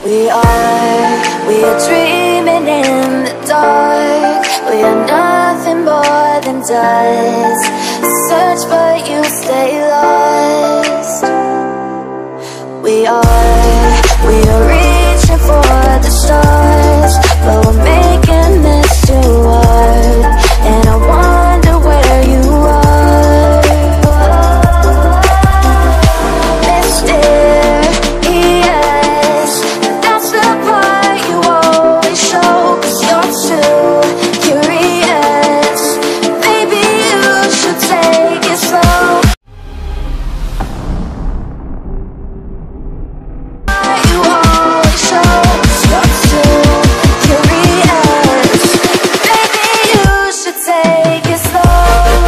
We are dreaming in the dark. We are nothing more than dust. Search but you stay lost. We are reaching for the stars, but we're making this too hard. And I wonder where you are. Mysterious, that's the part you always show. 'Cause you're too curious. Maybe you should take it slow. You always show. 'Cause you're too curious. Maybe you should take it slow.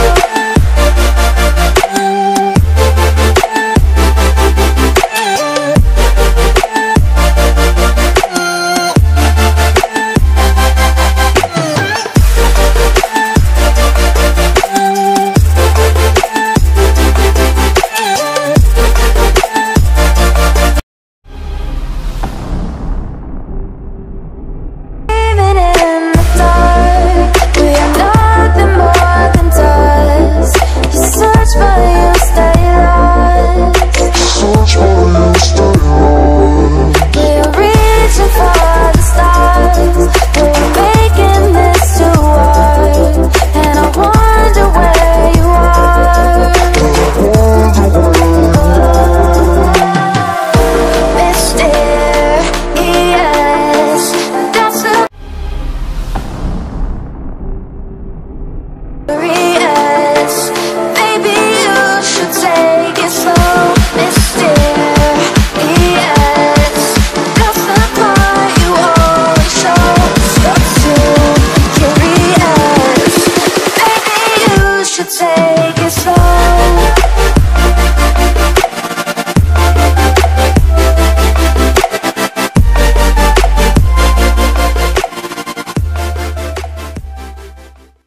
Maybe you should take it slow. Mysterious, that's the part you always show. 'Cause you're too curious. Maybe you should take it slow.